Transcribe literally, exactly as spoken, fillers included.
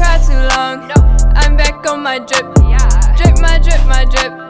cry too long. I'm back on my drip. Drip, my drip, my drip.